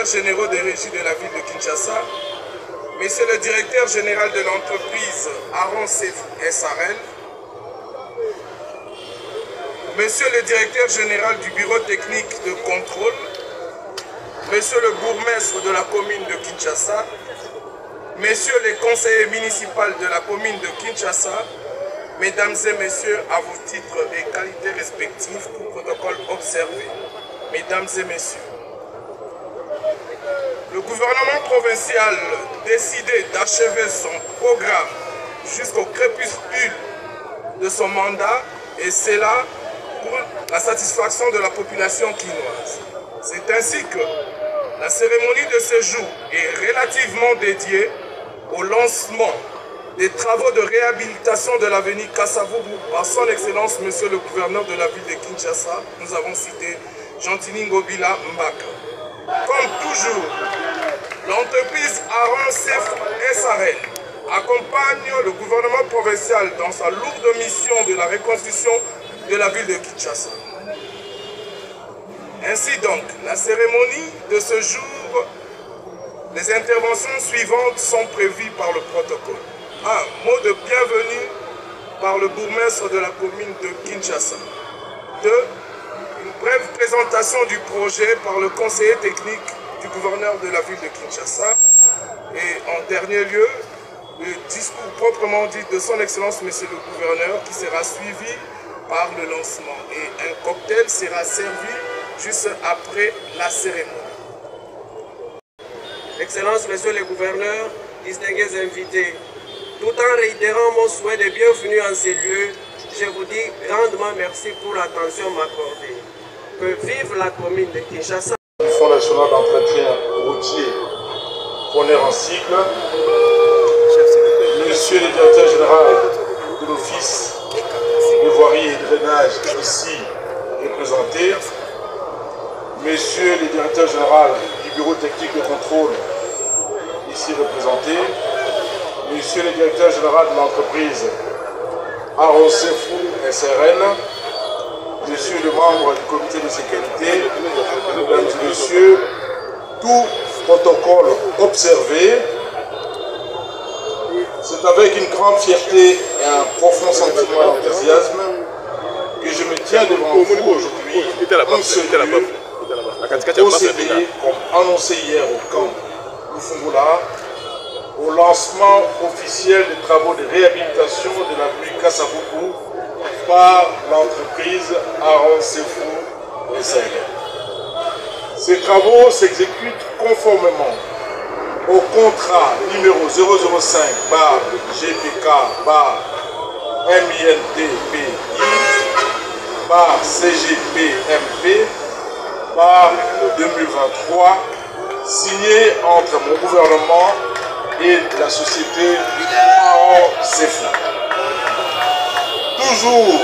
directeurs généraux des régies de la ville de Kinshasa, Monsieur le directeur général de l'entreprise Aaron Sefou SRL, Monsieur le directeur général du bureau technique de contrôle, Monsieur le bourgmestre de la commune de Kinshasa, Messieurs les conseillers municipaux de la commune de Kinshasa, Mesdames et Messieurs, à vos titres et qualités respectifs pour protocole observé, Mesdames et Messieurs, le gouvernement provincial décidé d'achever son programme jusqu'au crépuscule de son mandat, et c'est là pour la satisfaction de la population quinoise. C'est ainsi que la cérémonie de ce jour est relativement dédiée au lancement des travaux de réhabilitation de l'avenue Kasavubu par son Excellence Monsieur le gouverneur de la ville de Kinshasa. Nous avons cité Gentini Ngobila Mbaka. Comme toujours, l'entreprise Aaron Sefou SRL accompagne le gouvernement provincial dans sa lourde mission de la reconstruction de la ville de Kinshasa. Ainsi donc, la cérémonie de ce jour, les interventions suivantes sont prévues par le protocole. 1. Mot de bienvenue par le bourgmestre de la commune de Kinshasa. 2. Une brève présentation du projet par le conseiller technique du gouverneur de la ville de Kinshasa. Et en dernier lieu, le discours proprement dit de son Excellence Monsieur le gouverneur qui sera suivi par le lancement. Et un cocktail sera servi juste après la cérémonie. Excellence, Monsieur le gouverneur, distingués invités, tout en réitérant mon souhait de bienvenue en ces lieux, je vous dis grandement merci pour l'attention m'accordée. Que vive la commune de Kinshasa. Du Fonds national d'entretien routier, FONER en sigle, Monsieur le directeur général de l'Office de voirie et de drainage ici représenté, Monsieur le directeur général du bureau technique de contrôle ici représenté, Monsieur le directeur général de l'entreprise Aaron Sefou SRL, Monsieur le membre du comité de sécurité, Mesdames et Messieurs, tout protocole observé, c'est avec une grande fierté et un profond sentiment d'enthousiasme que je me tiens devant vous aujourd'hui, en ce lieu, procédé, comme annoncé hier au camp Lufungula, au lancement officiel des travaux de réhabilitation de l'avenue Kasavubu par l'entreprise Aaron Sefou SRL. Ces travaux s'exécutent conformément au contrat numéro 005 GPK MINDPI CGPMP 2023 signé entre mon gouvernement et la société Aaron Sefou. Toujours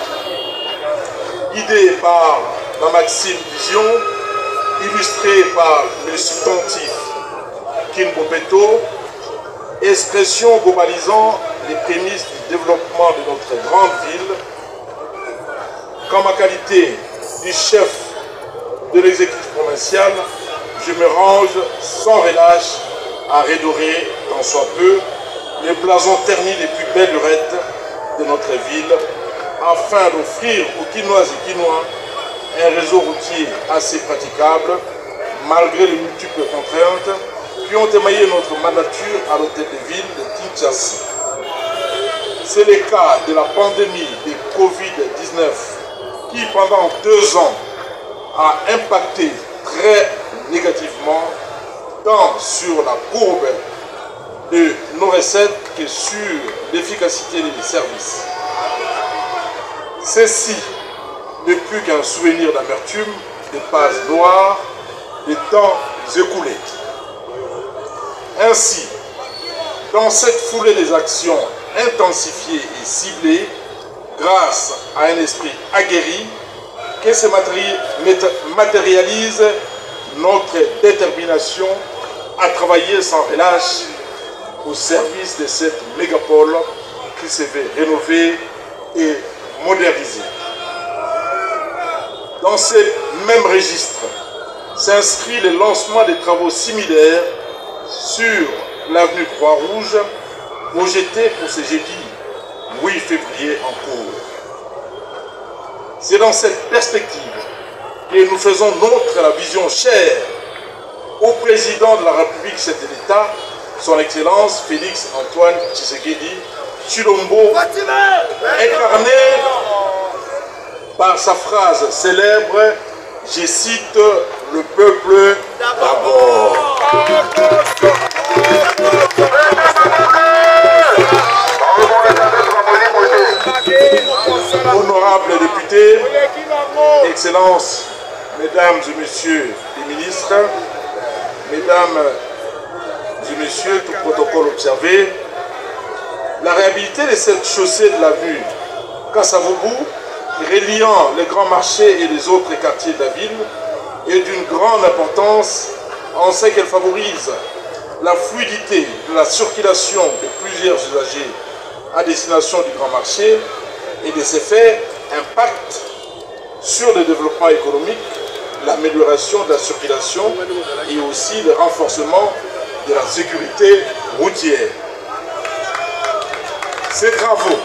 guidé par la maxime vision, illustrée par le substantif Kinbopeto, expression globalisant les prémices du développement de notre grande ville, qu'en ma qualité du chef de l'exécutif provincial, je me range sans relâche à redorer, tant soit peu, les blasons ternis les plus belles lurettes de notre ville, afin d'offrir aux Quinoises et Quinois un réseau routier assez praticable, malgré les multiples contraintes qui ont émaillé notre mandature à l'hôtel de ville de Kinshasa. C'est le cas de la pandémie de Covid-19 qui, pendant 2 ans, a impacté très négativement tant sur la courbe de nos recettes que sur l'efficacité des services. Ceci n'est plus qu'un souvenir d'amertume, de pages noires, des temps écoulés. Ainsi, dans cette foulée des actions intensifiées et ciblées, grâce à un esprit aguerri, que se matérialise notre détermination à travailler sans relâche au service de cette mégapole qui se veut rénover et moderniser. Dans ce même registre, s'inscrit le lancement des travaux similaires sur l'avenue Croix-Rouge, projeté pour ce jeudi 8 février en cours. C'est dans cette perspective que nous faisons nôtre la vision chère au président de la République, chef de l'État, son Excellence Félix Antoine Tshisekedi Tshilombo, incarné par sa phrase célèbre, je cite, le peuple d'abord. Honorables députés, Excellences, Mesdames et Messieurs les ministres, Mesdames et Messieurs, tout protocole observé, la réhabilité de cette chaussée de l'avenue Kasavubu, reliant les grands marchés et les autres quartiers de la ville, est d'une grande importance en ce qu'elle favorise la fluidité de la circulation de plusieurs usagers à destination du grand marché et de ces faits impactent sur le développement économique, l'amélioration de la circulation et aussi le renforcement de la sécurité routière. Ces travaux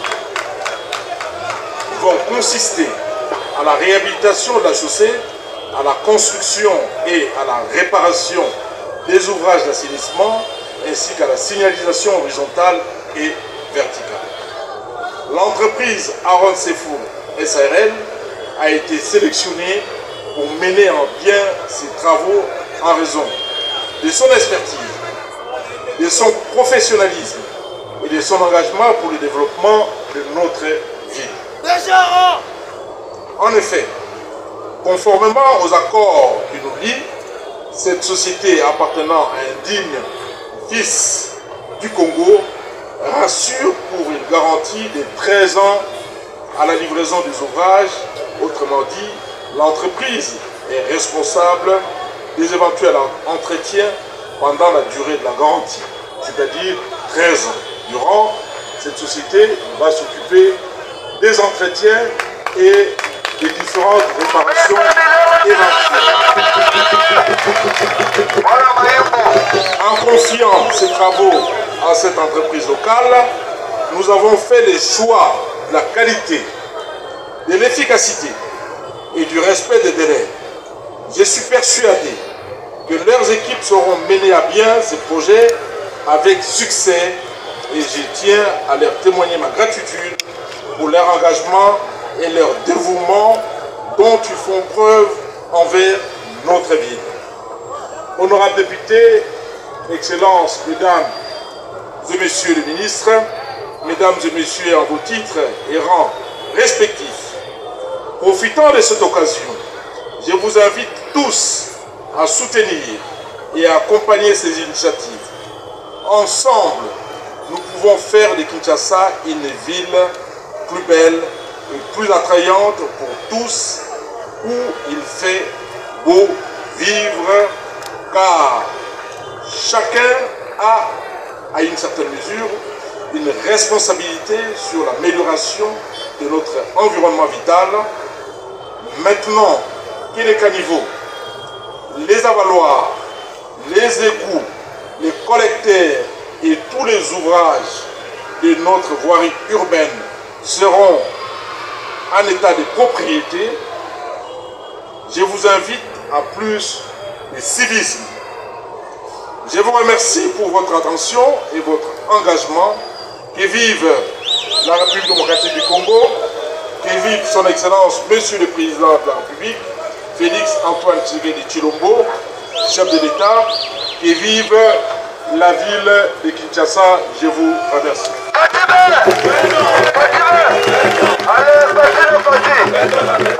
vont consister à la réhabilitation de la chaussée, à la construction et à la réparation des ouvrages d'assainissement ainsi qu'à la signalisation horizontale et verticale. L'entreprise Aaron Sefour SARL a été sélectionnée pour mener en bien ces travaux en raison de son expertise, de son professionnalisme et de son engagement pour le développement de notre ville. En effet, conformément aux accords qui nous lient, cette société appartenant à un digne fils du Congo rassure pour une garantie de 13 ans à la livraison des ouvrages. Autrement dit, l'entreprise est responsable des éventuels entretiens pendant la durée de la garantie, c'est-à-dire 13 ans. Durant, cette société va s'occuper des entretiens et des différentes réparations éventuelles. En confiant ces travaux à cette entreprise locale, nous avons fait le choix de la qualité, de l'efficacité et du respect des délais. Je suis persuadé que leurs équipes sauront mener à bien ces projets avec succès et je tiens à leur témoigner ma gratitude pour leur engagement et leur dévouement dont ils font preuve envers notre ville. Honorables députés, Excellences, Mesdames et Messieurs les ministres, Mesdames et Messieurs en vos titres et rangs respectifs, profitant de cette occasion, je vous invite tous à soutenir et à accompagner ces initiatives. Ensemble, nous pouvons faire de Kinshasa une ville plus belle et plus attrayante pour tous, où il fait beau vivre, car chacun a, à une certaine mesure, une responsabilité sur l'amélioration de notre environnement vital. Maintenant que les caniveaux, les avaloirs, les égouts, les collecteurs et tous les ouvrages de notre voirie urbaine seront en état de propriété, je vous invite à plus de civisme. Je vous remercie pour votre attention et votre engagement. Que vive la République démocratique du Congo, que vive son Excellence, Monsieur le Président de la République, Félix Antoine Tshisekedi Tshilombo, chef de l'État, que vive la ville de Kinshasa. Je vous remercie.